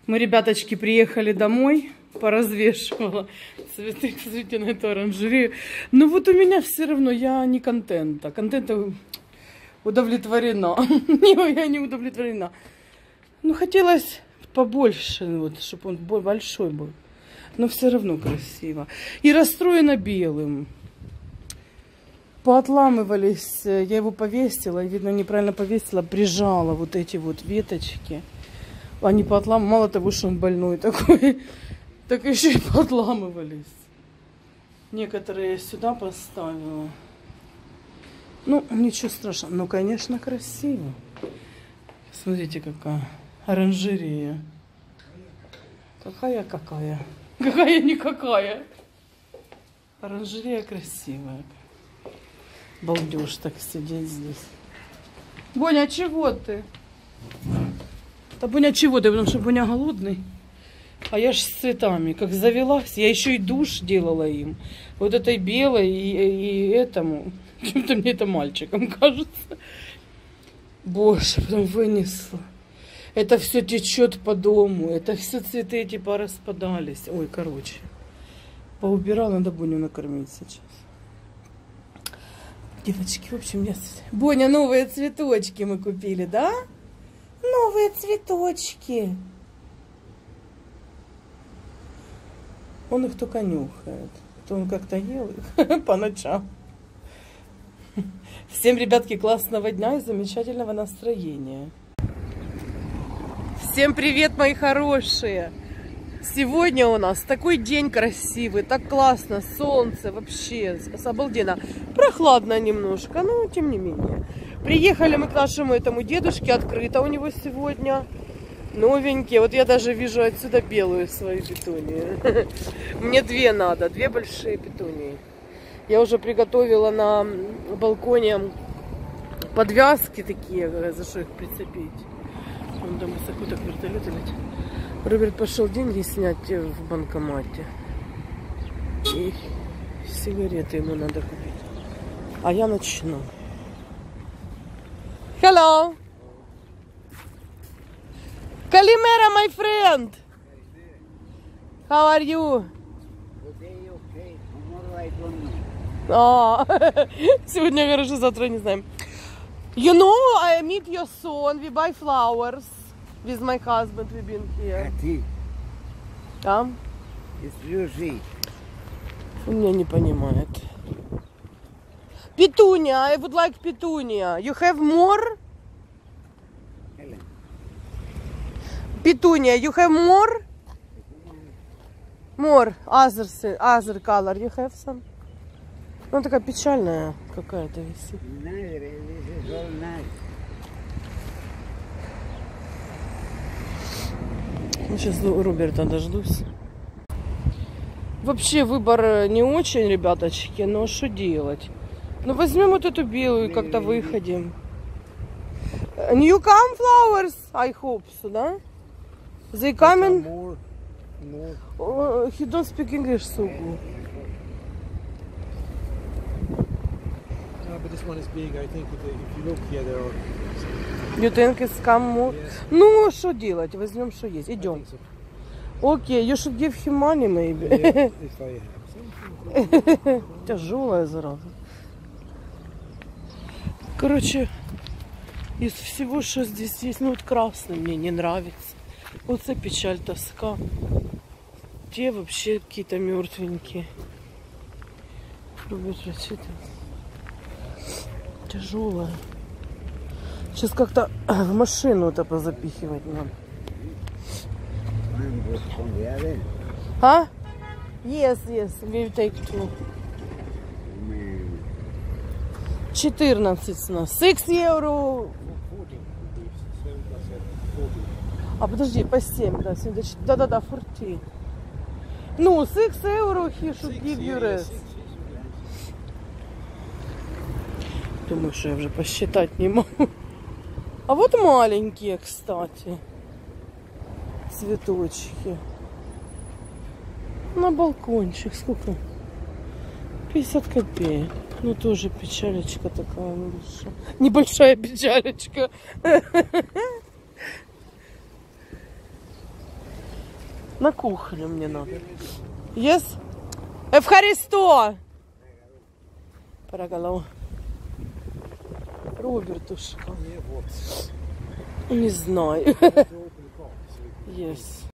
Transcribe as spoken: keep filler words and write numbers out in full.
Мы, ребяточки, приехали домой, поразвешивала цветы, посмотрите на эту оранжерею. Но вот у меня все равно, я не контента. Контента удовлетворена. Я не удовлетворена. Ну, хотелось побольше, вот, чтобы он большой был. Но все равно красиво. И расстроена белым. Поотламывались, я его повесила, и, видно, неправильно повесила, прижала вот эти вот веточки. Они поотлам... Мало того, что он больной такой, так еще и поотламывались. Некоторые я сюда поставила. Ну, ничего страшного. Ну, конечно, красиво. Смотрите, какая оранжерея. Какая-какая. Какая-никакая. Оранжерея красивая. Балдеж так сидеть здесь. Боня, чего ты? Да, Боня, чего ты? Потому что Боня голодный. А я ж с цветами, как завелась. Я еще и душ делала им. Вот этой белой и, и этому. Чем-то мне это мальчиком кажется. Боже, потом вынесла. Это все течет по дому. Это все цветы типа распадались. Ой, короче. Поубирала, надо Боню накормить сейчас. Девочки, в общем, я... Боня, новые цветочки мы купили, да? Новые цветочки. Он их только нюхает. То он как-то ел их по ночам. Всем, ребятки, классного дня и замечательного настроения. Всем привет, мои хорошие. Сегодня у нас такой день красивый, так классно, солнце, вообще обалденно. Прохладно немножко, но тем не менее. Приехали мы к нашему этому дедушке, открыто у него сегодня. Новенькие, вот я даже вижу отсюда белую свою петунию. Мне две надо, две большие петунии. Я уже приготовила на балконе подвязки такие, за что их прицепить. Вон там высоко так вертолет летит. Роберт пошел деньги снять в банкомате. И сигареты ему надо купить. А я начну. Hello! Kalimera, my friend! How are you? А, сегодня хорошо, завтра не знаем. You know, I meet your son, we buy flowers. With my husband, we've been here. А? Он меня не понимает. Petunia, I would like petunia. You have more? Petunia, you have more? More, other, other color, you have some? Ну, такая печальная какая-то висит. Сейчас у Роберта дождусь. Вообще выбор не очень, ребяточки, но что делать? Ну, возьмем вот эту белую, как-то выходим. New come flowers, I hope so, да? They coming? More, more. Oh, he don't speak English so good. No, but this one is big. I think if, if you look here, there are... You think it's come more? Yes. Ну, что делать? Возьмем, что есть. Идем. Окей, you should give him money, maybe. Yeah, if I have something. Тяжелая зараза. Короче, из всего, что здесь есть, ну вот красный мне не нравится. Вот это печаль, тоска. Те вообще какие-то мертвенькие. Тяжелая. Сейчас как-то в машину это позапихивать надо. А? Yes, yes, we take two. четырнадцать у нас. Six евро. А подожди, по семь, да, да-да-да, форти. Ну, six евро, he should give you rest. Думаю, что я уже посчитать не могу. А вот маленькие, кстати, цветочки. На балкончик. Сколько? пятьдесят копеек. Ну, тоже печалечка такая небольшая. Небольшая печалечка. На кухню мне надо. Yes? Евхаристо! Парагалау. Робертушка. Yeah, what? Не знаю. To open the car, so we can- Yes.